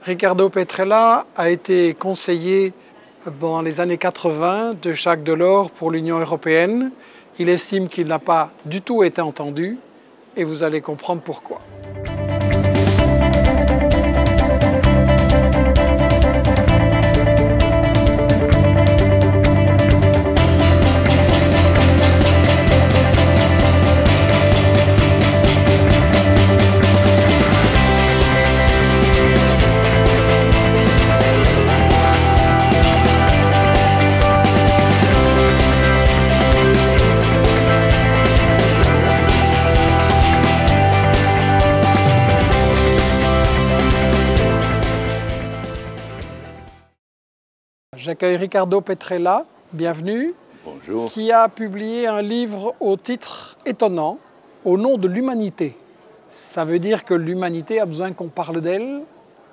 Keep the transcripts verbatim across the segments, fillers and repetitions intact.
Riccardo Petrella a été conseiller dans les années quatre-vingt de Jacques Delors pour l'Union européenne. Il estime qu'il n'a pas du tout été entendu et vous allez comprendre pourquoi. J'accueille Riccardo Petrella, bienvenue. Bonjour. Qui a publié un livre au titre étonnant, Au nom de l'humanité. Ça veut dire que l'humanité a besoin qu'on parle d'elle?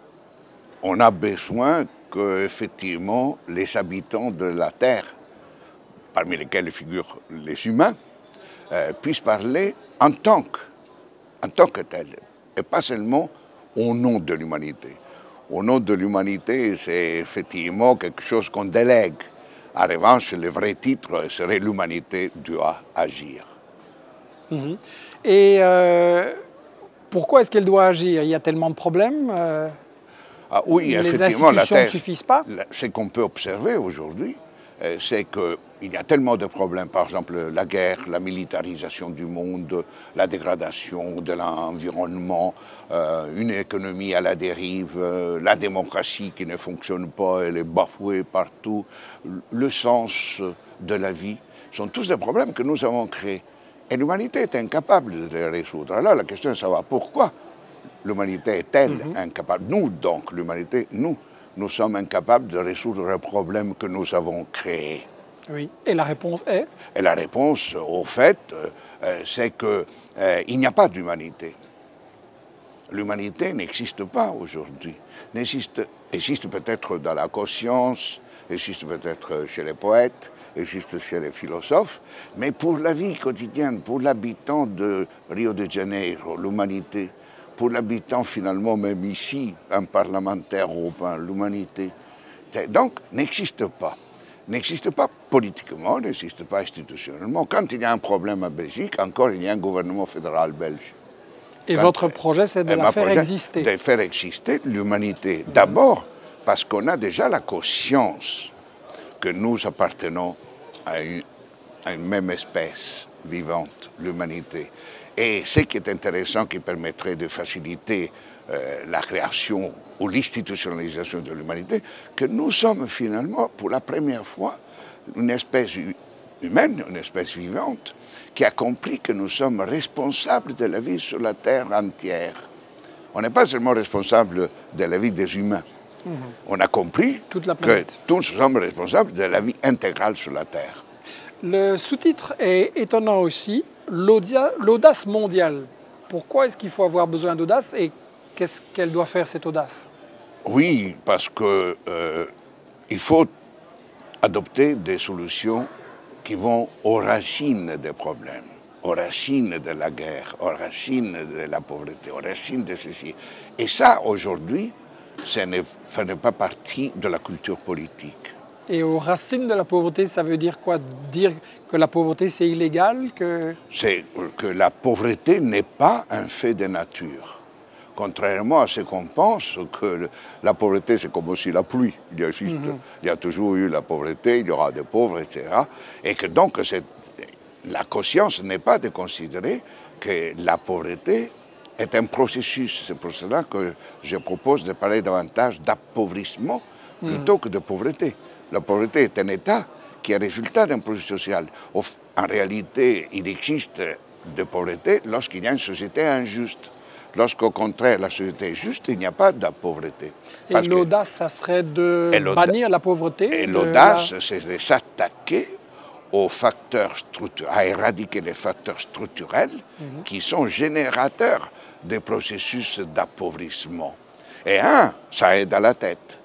On a besoin que, effectivement, les habitants de la Terre, parmi lesquels figurent les humains, euh, puissent parler en tant que, en tant que tels, et pas seulement au nom de l'humanité. Au nom de l'humanité, c'est effectivement quelque chose qu'on délègue. En revanche, le vrai titre serait « L'humanité doit agir ». Mmh. Et euh, pourquoi est-ce qu'elle doit agir? Il y a tellement de problèmes. Euh, ah oui, les effectivement, institutions la ne suffisent pas. Ce qu'on peut observer aujourd'hui, c'est qu'il y a tellement de problèmes, par exemple la guerre, la militarisation du monde, la dégradation de l'environnement, euh, une économie à la dérive, euh, la démocratie qui ne fonctionne pas, elle est bafouée partout, le sens de la vie, sont tous des problèmes que nous avons créés. Et l'humanité est incapable de les résoudre. Alors la question est de savoir pourquoi l'humanité est-elle mm-hmm. incapable? Nous, donc, l'humanité, nous, nous sommes incapables de résoudre les problèmes que nous avons créés. Oui. Et la réponse est? Et la réponse, au fait, euh, c'est qu'il euh, n'y a pas d'humanité. L'humanité n'existe pas aujourd'hui. Existe, existe peut-être dans la conscience, existe peut-être chez les poètes, existe chez les philosophes, mais pour la vie quotidienne, pour l'habitant de Rio de Janeiro, l'humanité, pour l'habitant finalement même ici, un parlementaire européen, l'humanité, donc n'existe pas. N'existe pas politiquement, n'existe pas institutionnellement. Quand il y a un problème en Belgique, encore il y a un gouvernement fédéral belge. Et Quand, votre projet, c'est de la faire exister? De faire exister l'humanité. Mmh. D'abord, parce qu'on a déjà la conscience que nous appartenons à une, à une même espèce vivante, l'humanité. Et ce qui est intéressant, qui permettrait de faciliter euh, la création ou l'institutionnalisation de l'humanité, que nous sommes finalement, pour la première fois, une espèce humaine, une espèce vivante, qui a compris que nous sommes responsables de la vie sur la Terre entière. On n'est pas seulement responsable de la vie des humains. Mmh. On a compris Toute la que tous sommes responsables de la vie intégrale sur la Terre. Le sous-titre est étonnant aussi. L'audace mondiale. Pourquoi est-ce qu'il faut avoir besoin d'audace et qu'est-ce qu'elle doit faire, cette audace? Oui, parce qu'il euh, faut adopter des solutions qui vont aux racines des problèmes, aux racines de la guerre, aux racines de la pauvreté, aux racines de ceci. Et ça, aujourd'hui, ça ne fait pas partie de la culture politique. Et aux racines de la pauvreté, ça veut dire quoi? Dire que la pauvreté, c'est illégal? Que... C'est que la pauvreté n'est pas un fait de nature. Contrairement à ce qu'on pense, que la pauvreté, c'est comme aussi la pluie. Il y, a juste, mm-hmm. il y a toujours eu la pauvreté, il y aura des pauvres, et cetera. Et que donc, la conscience n'est pas de considérer que la pauvreté est un processus. C'est pour cela que je propose de parler davantage d'appauvrissement mm-hmm. plutôt que de pauvreté. La pauvreté est un état qui est le résultat d'un processus social. En réalité, il existe de pauvreté lorsqu'il y a une société injuste. Lorsqu'au contraire, la société est juste, il n'y a pas de pauvreté. Et l'audace, ça serait de bannir la pauvreté? Et l'audace, la... c'est de s'attaquer aux facteurs structurels, à éradiquer les facteurs structurels mm-hmm. qui sont générateurs des processus d'appauvrissement. Et un, ça aide à la tête.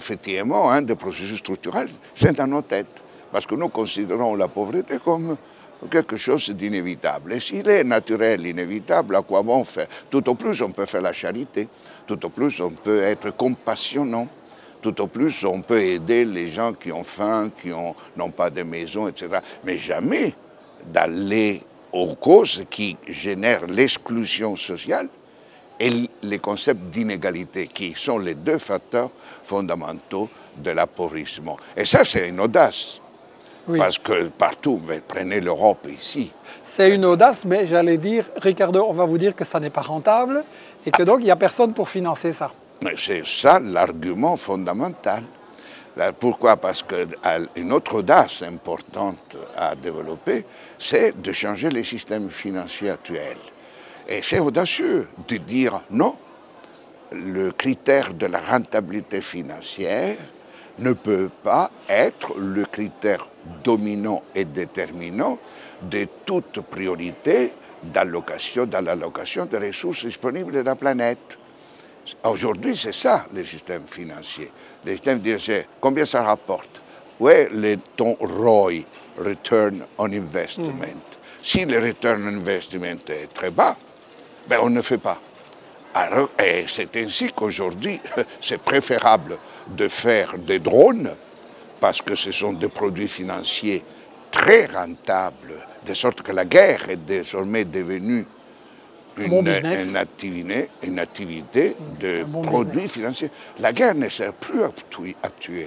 Effectivement, un des processus structurels, c'est dans nos têtes. Parce que nous considérons la pauvreté comme quelque chose d'inévitable. Et s'il est naturel, inévitable, à quoi bon faire? Tout au plus, on peut faire la charité. Tout au plus, on peut être compassionnant. Tout au plus, on peut aider les gens qui ont faim, qui n'ont pas de maison, et cetera. Mais jamais d'aller aux causes qui génèrent l'exclusion sociale et les concepts d'inégalité, qui sont les deux facteurs fondamentaux de l'appauvrissement. Et ça, c'est une audace. Oui. Parce que partout, prenez l'Europe ici. C'est une audace, mais j'allais dire, Ricardo, on va vous dire que ça n'est pas rentable et que donc il n'y a personne pour financer ça. C'est ça l'argument fondamental. Pourquoi? Parce qu'une autre audace importante à développer, c'est de changer les systèmes financiers actuels. Et c'est audacieux de dire non, le critère de la rentabilité financière ne peut pas être le critère dominant et déterminant de toute priorité d'allocation, dans l'allocation des ressources disponibles de la planète. Aujourd'hui, c'est ça, le système financier. Le système financier, combien ça rapporte? Où est le, ton R O I, Return on Investment? Mm. Si le Return on Investment est très bas, ben on ne fait pas. Alors, et c'est ainsi qu'aujourd'hui, c'est préférable de faire des drones, parce que ce sont des produits financiers très rentables, de sorte que la guerre est désormais devenue une, bon une, activité, une activité de bon produits business. financiers. La guerre ne sert plus à tuer, à tuer.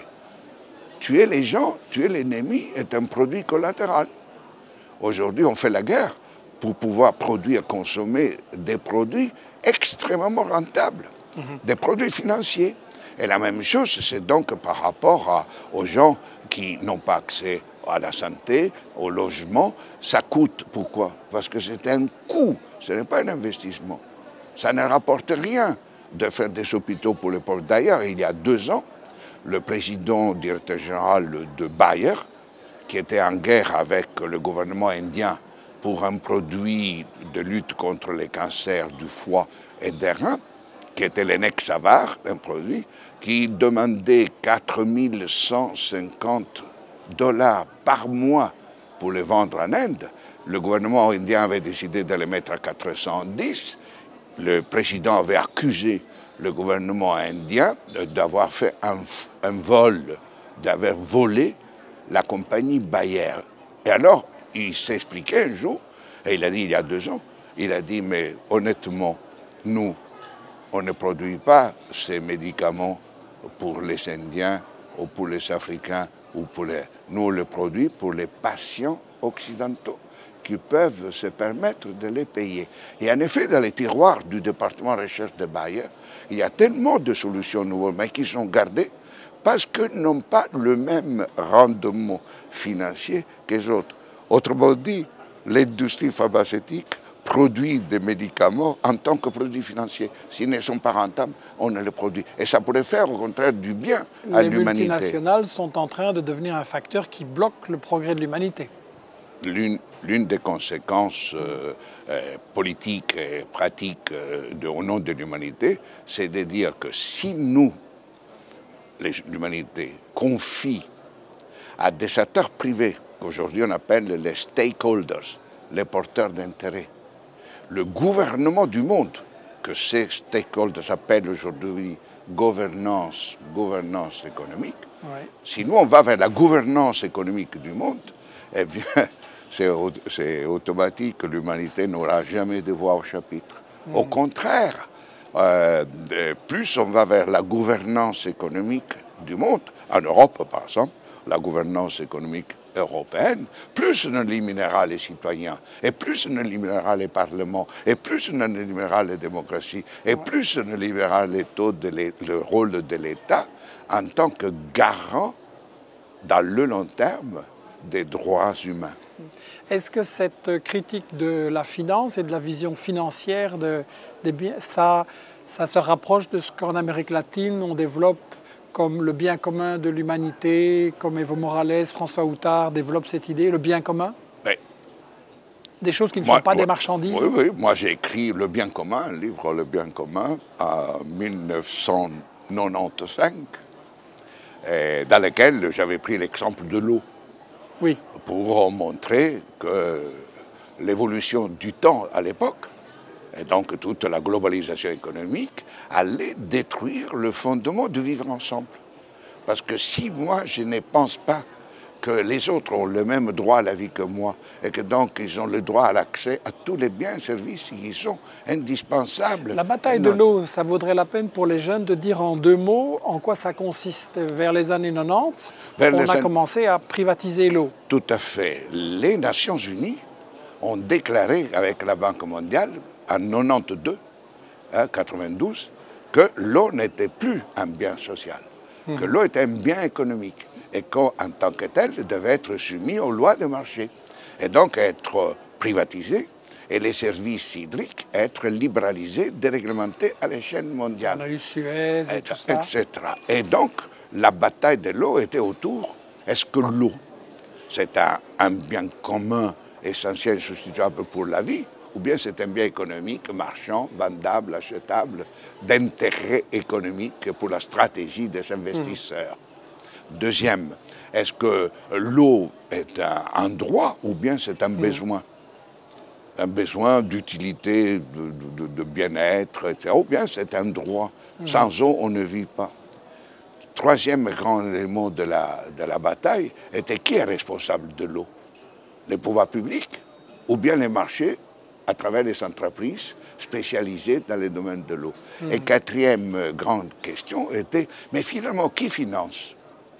Tuer les gens, tuer l'ennemi est un produit collatéral. Aujourd'hui, on fait la guerre pour pouvoir produire, consommer des produits extrêmement rentables, mmh. des produits financiers. Et la même chose, c'est donc par rapport à, aux gens qui n'ont pas accès à la santé, au logement. Ça coûte. Pourquoi? Parce que c'est un coût, ce n'est pas un investissement. Ça ne rapporte rien de faire des hôpitaux pour les pauvres. D'ailleurs, il y a deux ans, le président directeur général de Bayer, qui était en guerre avec le gouvernement indien pour un produit de lutte contre les cancers du foie et des reins, qui était l'Enexavar, un produit qui demandait quatre mille cent cinquante dollars par mois pour le vendre en Inde. Le gouvernement indien avait décidé de le mettre à quatre cent dix. Le président avait accusé le gouvernement indien d'avoir fait un, un vol, d'avoir volé la compagnie Bayer. Et alors, il s'est expliqué un jour, et il a dit il y a deux ans, il a dit, mais honnêtement, nous, on ne produit pas ces médicaments pour les Indiens ou pour les Africains, ou pour les... nous on les produit pour les patients occidentaux qui peuvent se permettre de les payer. Et en effet, dans les tiroirs du département de recherche de Bayer, il y a tellement de solutions nouvelles, mais qui sont gardées parce qu'ils n'ont pas le même rendement financier que les autres. Autrement dit, l'industrie pharmaceutique produit des médicaments en tant que produits financiers. S'ils ne sont pas rentables, on ne les produit. Et ça pourrait faire au contraire du bien à l'humanité. Les multinationales sont en train de devenir un facteur qui bloque le progrès de l'humanité. L'une des conséquences euh, euh, politiques et pratiques euh, de, au nom de l'humanité, c'est de dire que si nous, l'humanité, confie à des acteurs privés, qu'aujourd'hui on appelle les stakeholders, les porteurs d'intérêt, le gouvernement du monde, que ces stakeholders appellent aujourd'hui gouvernance, gouvernance économique, ouais. Si nous on va vers la gouvernance économique du monde, eh bien c'est automatique que l'humanité n'aura jamais de voix au chapitre. Mmh. Au contraire, euh, plus on va vers la gouvernance économique du monde, en Europe par exemple, la gouvernance économique européenne, plus on éliminera les citoyens, et plus on éliminera les parlements, et plus on éliminera les démocraties, et plus on éliminera les taux de le rôle de l'État en tant que garant, dans le long terme, des droits humains. Est-ce que cette critique de la finance et de la vision financière de, des biens, ça, ça se rapproche de ce qu'en Amérique latine on développe comme le bien commun de l'humanité, comme Evo Morales, François Houtard développent cette idée, le bien commun? Mais, des choses qui ne moi, sont pas moi, des marchandises? Oui, oui. Moi j'ai écrit Le bien commun, un livre Le bien commun, en mille neuf cent quatre-vingt-quinze, dans lequel j'avais pris l'exemple de l'eau. Oui. Pour montrer que l'évolution du temps à l'époque, et donc toute la globalisation économique, allait détruire le fondement de vivre ensemble. Parce que si moi, je ne pense pas que les autres ont le même droit à la vie que moi, et que donc ils ont le droit à l'accès à tous les biens et services qui sont indispensables. La bataille de l'eau, ça vaudrait la peine pour les jeunes de dire en deux mots en quoi ça consiste. Vers les années quatre-vingt-dix, Vers on a an... commencé à privatiser l'eau. Tout à fait. Les Nations Unies ont déclaré avec la Banque mondiale en quatre-vingt-douze, hein, quatre-vingt-douze, que l'eau n'était plus un bien social, mmh. que l'eau était un bien économique et qu'en tant que tel devait être soumis aux lois de marché et donc être privatisé et les services hydriques être libéralisés, déréglementés à l'échelle mondiale. On a eu Suez et, et tout ça. et cetera. Et donc la bataille de l'eau était autour, est-ce que l'eau c'est un, un bien commun essentiel, substituable pour la vie, ou bien c'est un bien économique, marchand, vendable, achetable, d'intérêt économique pour la stratégie des investisseurs. Mmh. Deuxième, est-ce que l'eau est un, un droit ou bien c'est un mmh. besoin? Un besoin d'utilité, de, de, de bien-être, et cetera. Ou bien c'est un droit. Mmh. Sans eau, on ne vit pas. Troisième grand élément de la, de la bataille était qui est responsable de l'eau? Les pouvoirs publics ou bien les marchés à travers les entreprises spécialisées dans les domaines de l'eau. Mmh. Et quatrième grande question était, mais finalement, qui finance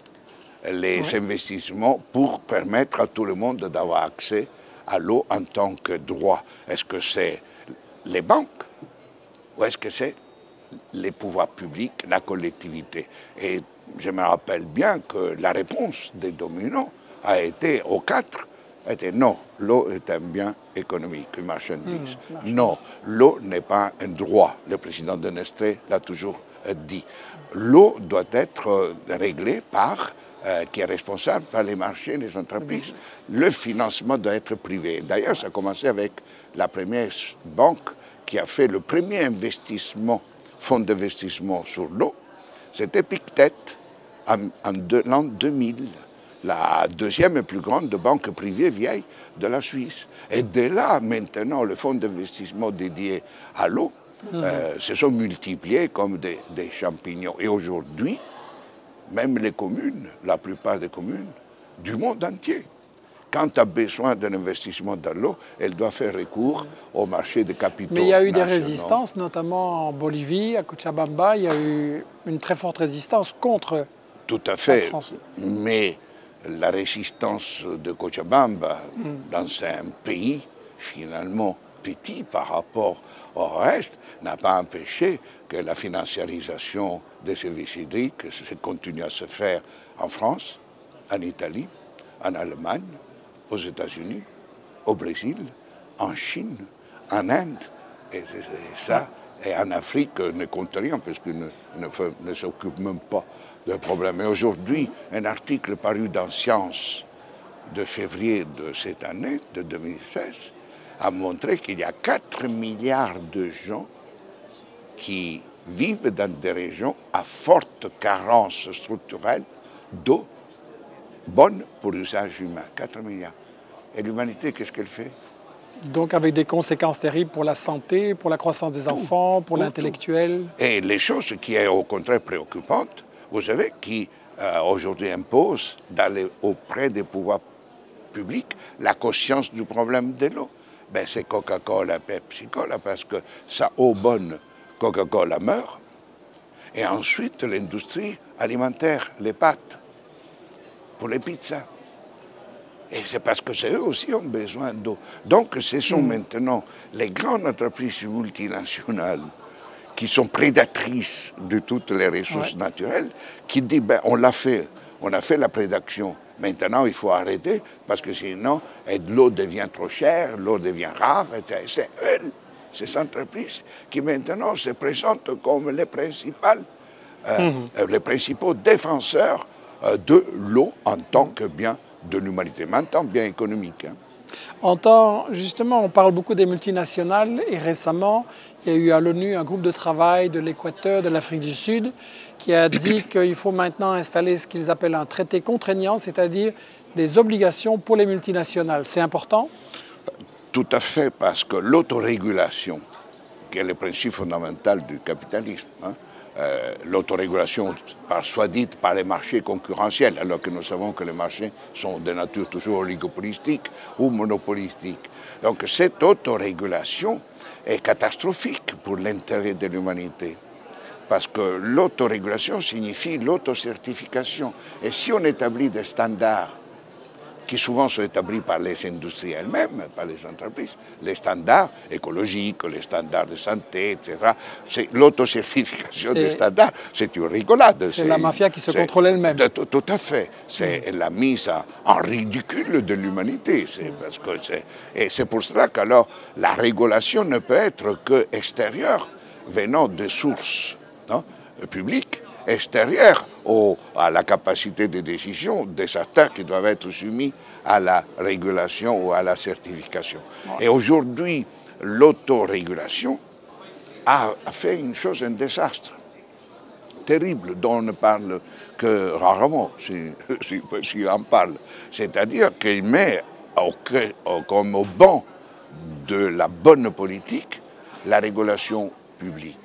les oui. investissements pour permettre à tout le monde d'avoir accès à l'eau en tant que droit? Est-ce que c'est les banques ou est-ce que c'est les pouvoirs publics, la collectivité? Et je me rappelle bien que la réponse des dominants a été aux quatre, était non, l'eau est un bien économique, une marchandise. Mmh, non, l'eau n'est pas un droit. Le président de Nestlé l'a toujours dit. L'eau doit être réglée par, euh, qui est responsable par les marchés, les entreprises. Le financement doit être privé. D'ailleurs, ça a commencé avec la première banque qui a fait le premier investissement, fonds d'investissement sur l'eau. C'était Pictet en, en l'an deux mille. La deuxième et plus grande banque privée vieille de la Suisse. Et dès là, maintenant, le fonds d'investissement dédié à l'eau mmh. euh, se sont multipliés comme des, des champignons. Et aujourd'hui, même les communes, la plupart des communes du monde entier, quand tu as besoin d'un investissement dans l'eau, elle doit faire recours au marché des capitaux. Mais il y a eu nationaux. des résistances, notamment en Bolivie, à Cochabamba, il y a eu une très forte résistance contre. Tout à fait, mais la résistance de Cochabamba mm. dans un pays finalement petit par rapport au reste n'a pas empêché que la financiarisation des services hydriques continue à se faire en France, en Italie, en Allemagne, aux États-Unis, au Brésil, en Chine, en Inde. Et, c'est, c'est ça, et en Afrique, ne compte rien parce qu'ils ne, ne, ne s'occupent même pas de problème. Et aujourd'hui, un article paru dans Science de février de cette année, de deux mille seize, a montré qu'il y a quatre milliards de gens qui vivent dans des régions à forte carence structurelle d'eau bonne pour l'usage humain. quatre milliards. Et l'humanité, qu'est-ce qu'elle fait? Donc avec des conséquences terribles pour la santé, pour la croissance des tout, enfants, pour l'intellectuel. Et les choses qui est au contraire préoccupantes, vous savez, qui euh, aujourd'hui imposent d'aller auprès des pouvoirs publics la conscience du problème de l'eau. Ben, c'est Coca-Cola, Pepsi-Cola, parce que ça eau bonne, Coca-Cola meurt. Et ensuite, l'industrie alimentaire, les pâtes, pour les pizzas. Et c'est parce que c'est eux aussi qui ont besoin d'eau. Donc, ce sont mmh. maintenant les grandes entreprises multinationales qui sont prédatrices de toutes les ressources ouais. naturelles, qui disent, ben, on l'a fait, on a fait la prédation. Maintenant, il faut arrêter, parce que sinon, l'eau devient trop chère, l'eau devient rare, et cetera. C'est elles, ces entreprises, qui maintenant se présentent comme les, principales, euh, mmh. les principaux défenseurs euh, de l'eau en tant que bien de l'humanité, mais en tant que bien économique. Hein. En temps, justement, on parle beaucoup des multinationales et récemment, il y a eu à l'ONU un groupe de travail de l'Équateur, de l'Afrique du Sud, qui a dit qu'il faut maintenant installer ce qu'ils appellent un traité contraignant, c'est-à-dire des obligations pour les multinationales. C'est important? Tout à fait, parce que l'autorégulation, qui est le principe fondamental du capitalisme, hein, euh, l'autorégulation, par, soit dite par les marchés concurrentiels, alors que nous savons que les marchés sont de nature toujours oligopolistique ou monopolistique. Donc cette autorégulation est catastrophique pour l'intérêt de l'humanité. Parce que l'autorégulation signifie l'autocertification. Et si on établit des standards qui souvent sont établis par les industries elles-mêmes, par les entreprises, les standards écologiques, les standards de santé, et cetera. C'est l'autocertification des standards, c'est une rigolade. C'est la mafia qui se contrôle elle-même. Tout, tout à fait. C'est mmh. la mise en ridicule de l'humanité. Mmh. Parce que et c'est pour cela qu'alors la régulation ne peut être que extérieure, venant de sources non, publiques, extérieures au, à la capacité de décision des acteurs qui doivent être soumis à la régulation ou à la certification. Ouais. Et aujourd'hui, l'autorégulation a, a fait une chose, un désastre terrible dont on ne parle que rarement, si, si, si on en parle. C'est-à-dire qu'il met au, au, comme au banc de la bonne politique la régulation publique.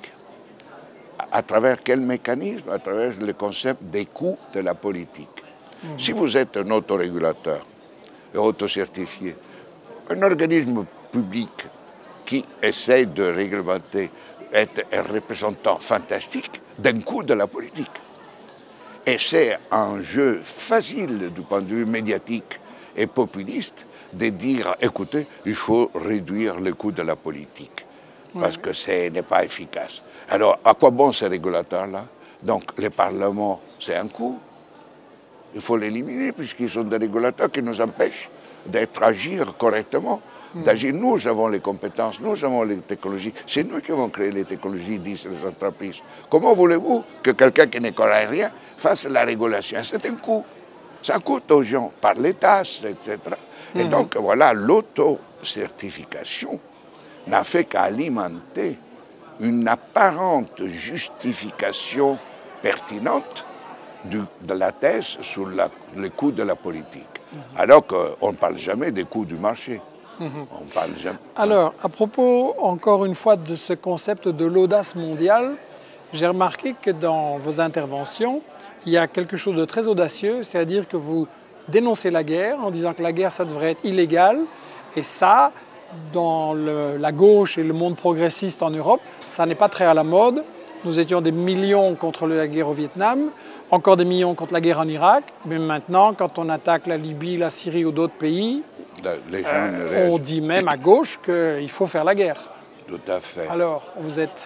À travers quel mécanisme? À travers le concept des coûts de la politique. Mmh. Si vous êtes un autorégulateur et autocertifié, un organisme public qui essaie de réglementer est un représentant fantastique d'un coût de la politique. Et c'est un jeu facile du point de vue médiatique et populiste de dire, écoutez, il faut réduire le coût de la politique. Parce que ce n'est pas efficace. Alors, à quoi bon ces régulateurs-là? Donc, le Parlement, c'est un coût. Il faut l'éliminer, puisqu'ils sont des régulateurs qui nous empêchent d'être agir correctement, mmh. d'agir. Nous avons les compétences, nous avons les technologies. C'est nous qui avons créé les technologies, disent les entreprises. Comment voulez-vous que quelqu'un qui ne connaît rien fasse la régulation? C'est un coût. Ça coûte aux gens par les taxes, et cetera. Mmh. Et donc, voilà, l'autocertification n'a fait qu'alimenter une apparente justification pertinente du, de la thèse sur la, les coûts de la politique. Mmh. Alors qu'on ne parle jamais des coûts du marché. Mmh. On parle jamais. Alors, à propos, encore une fois, de ce concept de l'audace mondiale, j'ai remarqué que dans vos interventions, il y a quelque chose de très audacieux, c'est-à-dire que vous dénoncez la guerre en disant que la guerre, ça devrait être illégal, et ça, dans le, la gauche et le monde progressiste en Europe, ça n'est pas très à la mode. Nous étions des millions contre la guerre au Vietnam, encore des millions contre la guerre en Irak, mais maintenant, quand on attaque la Libye, la Syrie ou d'autres pays, les gens euh, on dit même à gauche qu'il faut faire la guerre. Tout à fait. Alors, vous êtes...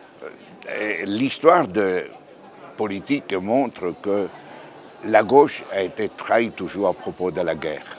L'histoire de politique montre que la gauche a été trahie toujours à propos de la guerre.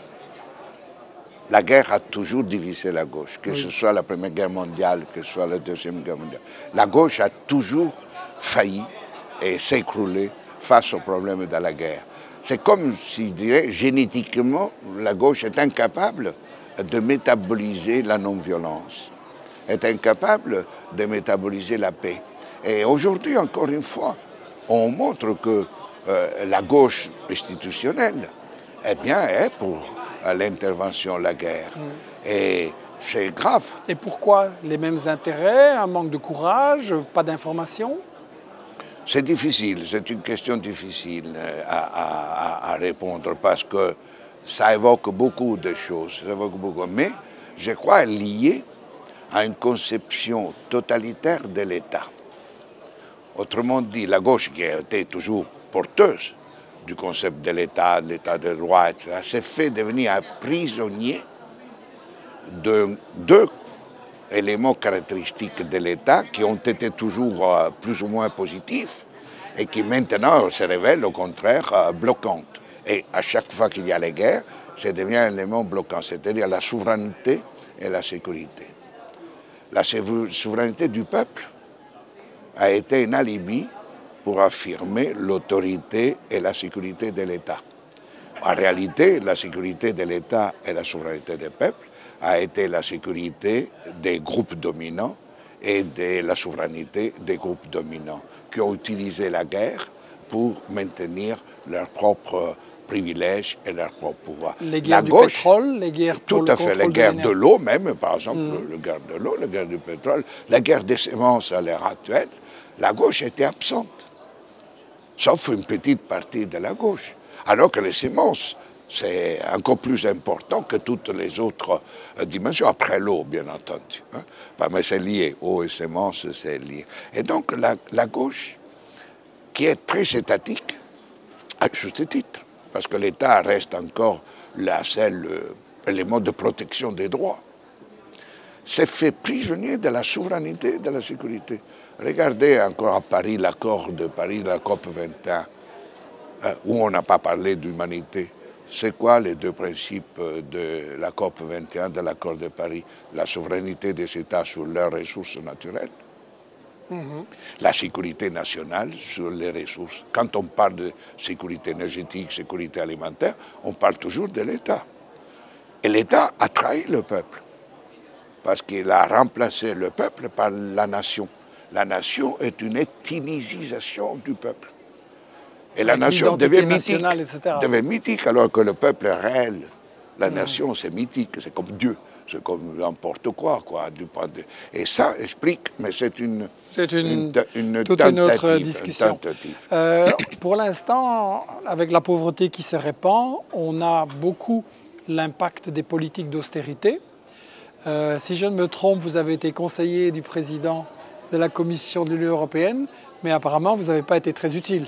La guerre a toujours divisé la gauche, que oui. ce soit la Première Guerre mondiale, que ce soit la Deuxième Guerre mondiale. La gauche a toujours failli et s'écroulé face aux problèmes de la guerre. C'est comme si, je dirais, génétiquement, la gauche est incapable de métaboliser la non-violence, est incapable de métaboliser la paix. Et aujourd'hui, encore une fois, on montre que euh, la gauche institutionnelle, eh bien, est pour l'intervention, la guerre. Mm. Et c'est grave. Et pourquoi? Les mêmes intérêts, un manque de courage, pas d'information? C'est difficile, c'est une question difficile à, à, à répondre parce que ça évoque beaucoup de choses, ça évoque beaucoup, mais je crois lié à une conception totalitaire de l'État. Autrement dit, la gauche qui a été toujours porteuse du concept de l'État, de l'État de droit, et cetera, s'est fait devenir un prisonnier de deux éléments caractéristiques de l'État qui ont été toujours euh, plus ou moins positifs et qui maintenant se révèlent au contraire euh, bloquantes. Et à chaque fois qu'il y a les guerres, ça devient un élément bloquant, c'est-à-dire la souveraineté et la sécurité. La souveraineté du peuple a été un alibi pour affirmer l'autorité et la sécurité de l'État. En réalité, la sécurité de l'État et la souveraineté des peuples a été la sécurité des groupes dominants et de la souveraineté des groupes dominants qui ont utilisé la guerre pour maintenir leurs propres privilèges et leur propre pouvoir. Les guerres la du gauche, pétrole, les guerres pour tout le à fait, les contrôle guerres de de l'énergie. l'eau même, par exemple, Mm. la guerre de l'eau, la guerre du pétrole, la guerre des semences à l'heure actuelle, la gauche était absente, sauf une petite partie de la gauche. Alors que les semences, c'est encore plus important que toutes les autres euh, dimensions, après l'eau, bien entendu. Hein. Bah, mais c'est lié, eau et semences, c'est lié. Et donc la, la gauche, qui est très étatique, à juste titre, parce que l'État reste encore le seul euh, élément de protection des droits, s'est fait prisonnier de la souveraineté et de la sécurité. Regardez encore à Paris l'accord de Paris, la COP vingt et un, hein, où on n'a pas parlé d'humanité. C'est quoi les deux principes de la COP vingt et un de l'accord de Paris? La souveraineté des États sur leurs ressources naturelles, mmh. la sécurité nationale sur les ressources. Quand on parle de sécurité énergétique, sécurité alimentaire, on parle toujours de l'État. Et l'État a trahi le peuple, parce qu'il a remplacé le peuple par la nation. La nation est une ethnisation du peuple. Et la nation devient mythique, devient mythique alors que le peuple est réel. La mmh. nation, c'est mythique, c'est comme Dieu, c'est comme n'importe quoi, quoi. Et ça explique, mais c'est une, c'est une, une, une, toute tentative, une autre discussion. Une euh, pour l'instant, avec la pauvreté qui se répand, on a beaucoup l'impact des politiques d'austérité. Euh, si je ne me trompe, vous avez été conseiller du président de la Commission de l'Union européenne, mais apparemment, vous n'avez pas été très utile.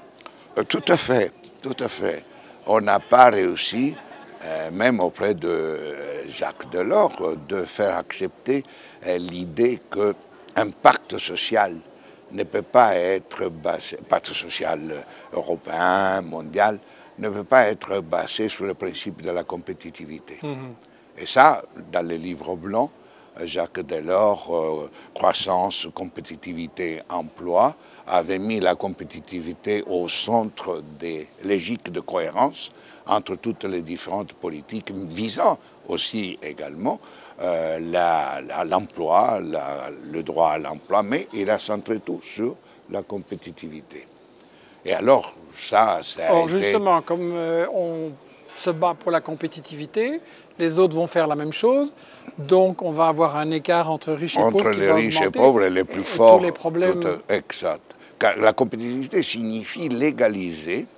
Tout à fait, tout à fait. On n'a pas réussi, euh, même auprès de Jacques Delors, de faire accepter euh, l'idée qu'un pacte social ne peut pas être basé, pacte social européen, mondial, ne peut pas être basé sur le principe de la compétitivité. Mm-hmm. Et ça, dans les livres blancs, Jacques Delors, euh, croissance, compétitivité, emploi, avait mis la compétitivité au centre des logiques de cohérence entre toutes les différentes politiques, visant aussi également euh, l'emploi, la, la, le droit à l'emploi, mais il a centré tout sur la compétitivité. Et alors, ça, ça a Or, été... justement, comme euh, on se bat pour la compétitivité, les autres vont faire la même chose, donc on va avoir un écart entre riches et entre pauvres qui qui les va riches augmenter, et pauvres et les plus et, forts. Et tous les problèmes... Tout, exact. Car la compétitivité signifie légaliser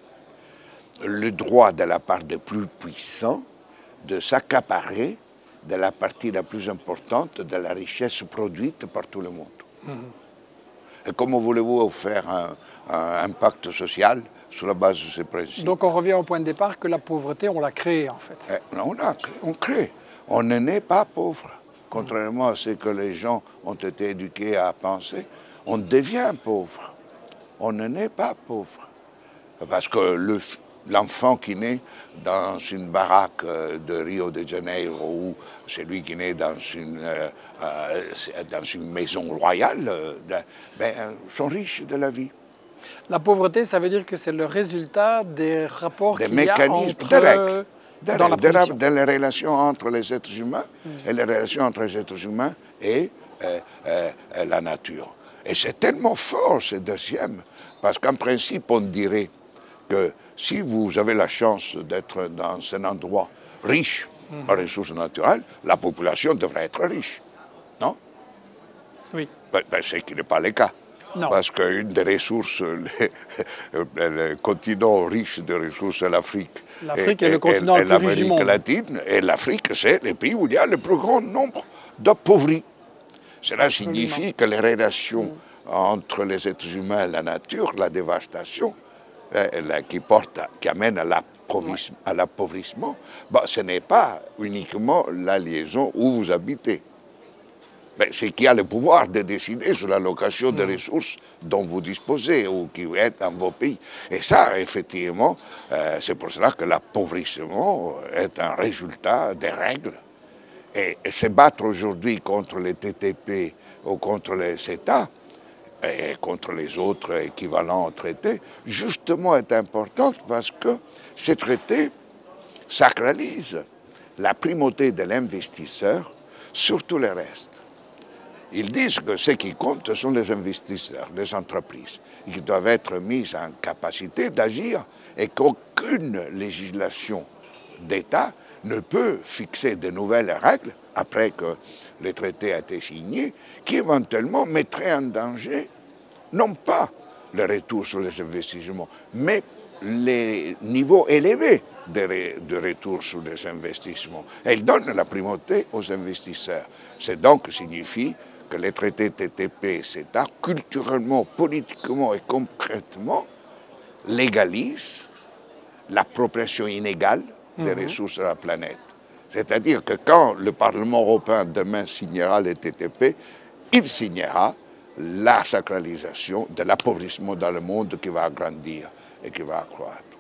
le droit de la part des plus puissants de s'accaparer de la partie la plus importante de la richesse produite par tout le monde. Mm-hmm. Et comment voulez-vous faire un, un, un pacte social sur la base de ces principes? Donc on revient au point de départ que la pauvreté, on l'a créée en fait. Eh, on, a, on crée. On ne naît pas pauvre. Contrairement à ce que les gens ont été éduqués à penser, on devient pauvre. On ne naît pas pauvre. Parce que le, l'enfant qui naît dans une baraque de Rio de Janeiro ou celui qui naît dans une, euh, dans une maison royale, euh, ben, sont riches de la vie. La pauvreté, ça veut dire que c'est le résultat des rapports des qu'il y a entre... Des règles, des dans, règles, la des, dans les relations entre les êtres humains mmh. et les relations entre les êtres humains et euh, euh, la nature. Et c'est tellement fort, ce deuxième, parce qu'en principe, on dirait que si vous avez la chance d'être dans un endroit riche mmh. en ressources naturelles, la population devrait être riche, non? Oui. Ben, ben, c'est qui n'est pas le cas. Non. Parce qu'une des ressources, les, le continent riche de ressources, c'est l'Afrique. L'Afrique est le continent et, le plus riche du monde. L'Amérique latine, et l'Afrique, c'est le pays où il y a le plus grand nombre d'appauvris. Cela Absolument. Signifie que les relations mmh. entre les êtres humains et la nature, la dévastation, euh, qui, porte, qui amène à l'appauvrissement, bon, ce n'est pas uniquement la liaison où vous habitez. Ben, c'est qui a le pouvoir de décider sur l'allocation mmh. des ressources dont vous disposez ou qui est dans vos pays. Et ça, effectivement, euh, c'est pour cela que l'appauvrissement est un résultat des règles. Et, et se battre aujourd'hui contre les T T P ou contre les CETA et contre les autres équivalents traités, justement est important parce que ces traités sacralisent la primauté de l'investisseur sur tout le reste. Ils disent que ce qui compte sont les investisseurs, les entreprises, et qui doivent être mis en capacité d'agir et qu'aucune législation d'État ne peut fixer de nouvelles règles après que le traité a été signé, qui éventuellement mettraient en danger non pas le retour sur les investissements, mais les niveaux élevés de, de retour sur les investissements. Elle donne la primauté aux investisseurs. C'est donc signifie que les traités T T P, C E T A, culturellement, politiquement et concrètement, légalisent l'appropriation inégale des mmh. ressources de la planète. C'est-à-dire que quand le Parlement européen demain signera les T T P, il signera la sacralisation de l'appauvrissement dans le monde qui va grandir et qui va accroître.